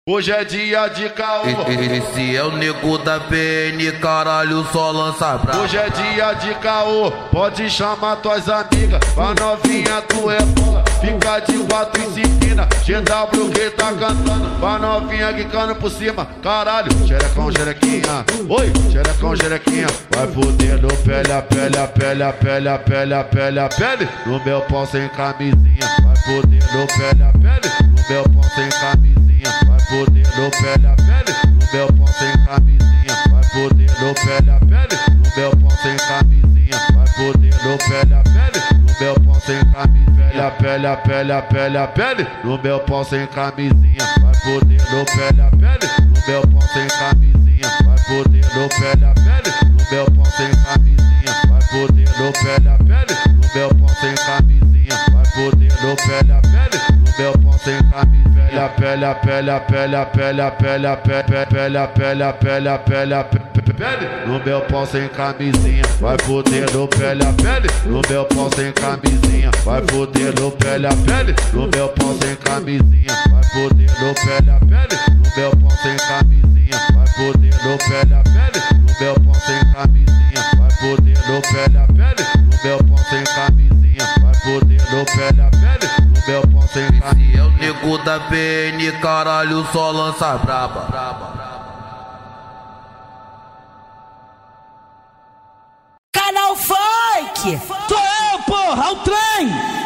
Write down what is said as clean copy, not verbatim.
Hoje é dia de caô. Esse é o nego da PN, caralho, só lança brava. Hoje é dia de caô, pode chamar tuas amigas. Pra novinha tu é bola, fica de quatro e se empina. GW que tá cantando, pra novinha quicando por cima. Caralho, xerecão, xerequinha. Oi, xerecão, xerequinha. Vai foder no pele, a pele, a pele, a pele, a pele, a pele, a pele. No meu pau sem camisinha. Vai foder no pele, a pele. No meu pau sem camisinha. Vai foder no pele a pele, no meu pau sem camisinha. Vai foder no pele a pele, no meu pau sem camisinha. Vai foder no pele a pele, no meu pau sem camisinha. A pele, a pele, a pele, a pele, no meu pau sem camisinha. Vai foder no pele a pele, no meu pau sem camisinha. Vai foder no pele a pele, no meu pau sem camisinha. Vai foder no pele a pele, no meu pau sem camisinha. Vai foder no pele a pele, no meu pau sem camisinha. A pele, a pele, a pele, a pele, a pele, a pele, a pele, a pele, a pele, a pele, a pele, no meu pau sem camisinha. Vai foder no pele a pele, no meu pau sem camisinha. Vai foder no pele a pele, no meu pau sem camisinha. Vai foder no pele a pele, no meu pau sem camisinha. Vai foder no pele a pele, no meu pau sem camisinha. Vai foder no pele a pele, no meu pau sem camisinha. Vai foder no pele a pele, no meu pau sem camisinha. Esse é o nego da PN, caralho, só lança braba. Canal Funk! Sou eu, porra, o trem!